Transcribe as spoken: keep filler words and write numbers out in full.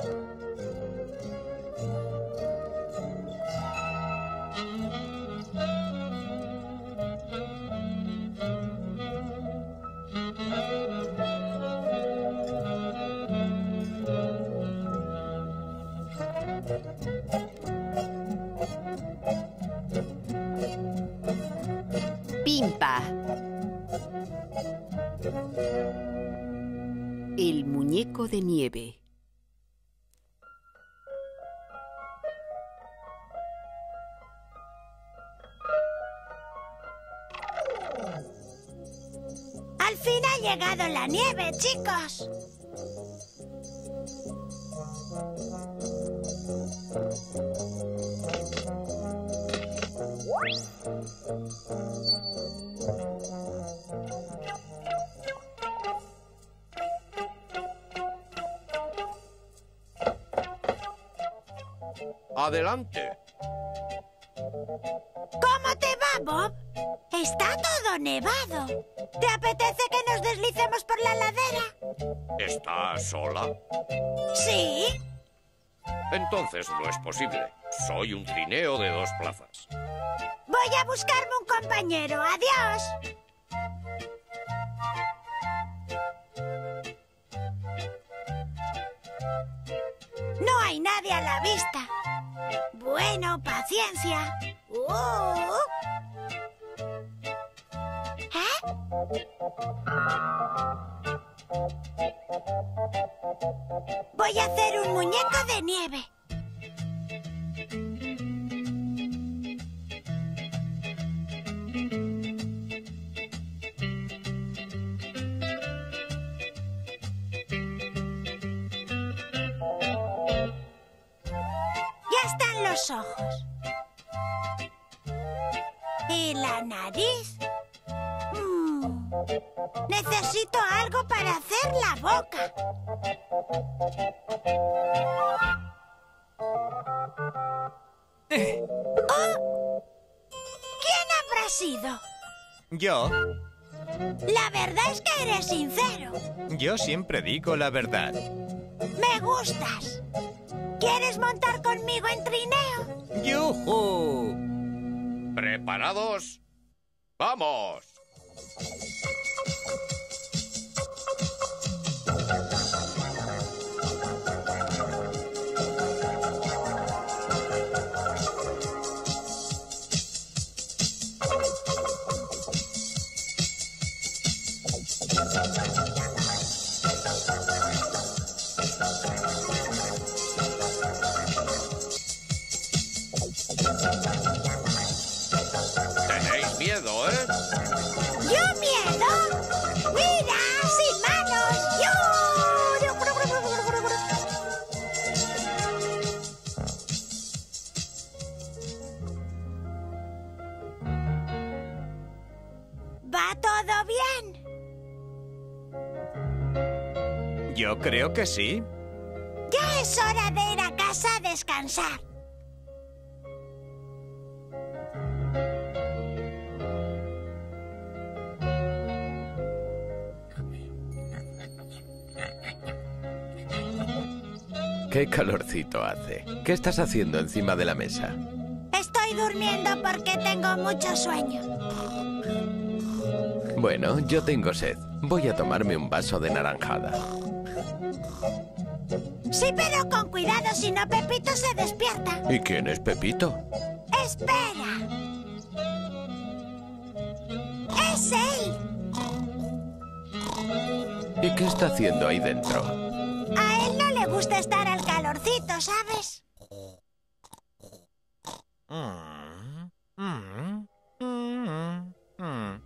Pimpa. El muñeco de nieve. Al fin ha llegado la nieve, chicos. Adelante. ¿Cómo te va, Bob? Está todo nevado. ¿Te apetece que nos deslicemos por la ladera? ¿Estás sola? Sí. Entonces no es posible. Soy un trineo de dos plazas. Voy a buscarme un compañero. Adiós. No hay nadie a la vista. Bueno, paciencia. Uh. ¿Eh? Voy a hacer un muñeco de nieve. Ya están los ojos. ¿Y la nariz? Mm. Necesito algo para hacer la boca. ¿Oh? ¿Quién habrá sido? Yo. La verdad es que eres sincero. Yo siempre digo la verdad. Me gustas. ¿Quieres montar conmigo en trineo? ¡Yujú! ¿Preparados? ¡Vamos! Tenéis miedo, ¿eh? ¿Yo miedo? ¡Mira! ¡Sin manos! ¡Yo! ¿Va todo bien? Yo creo que sí. Ya es hora de ir a casa a descansar. Qué calorcito hace. ¿Qué estás haciendo encima de la mesa? Estoy durmiendo porque tengo mucho sueño. Bueno, yo tengo sed. Voy a tomarme un vaso de naranjada. Sí, pero con cuidado, si no Pepito se despierta. ¿Y quién es Pepito? ¡Espera! ¡Es él! ¿Y qué está haciendo ahí dentro? A él no le gusta estar al calorcito, ¿sabes? Mm, mm, mm, mm.